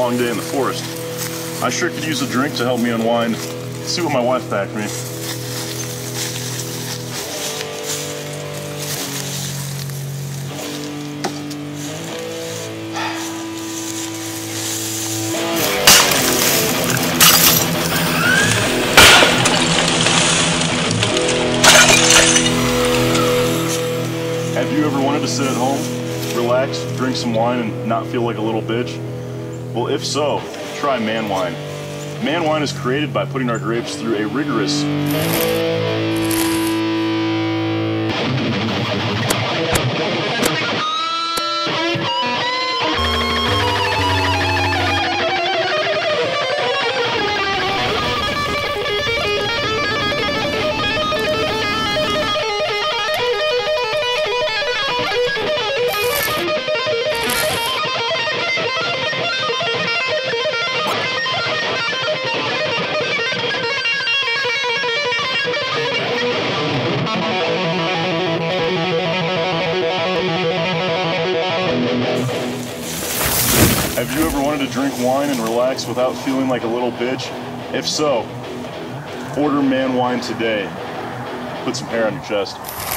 long day in the forest. I sure could use a drink to help me unwind. Let's see what my wife packed me. Have you ever wanted to sit at home, relax, drink some wine, and not feel like a little bitch? Well, if so, try ManWine. ManWine is created by putting our grapes through a rigorous Have you ever wanted to drink wine and relax without feeling like a little bitch? If so, order ManWine today. Put some hair on your chest.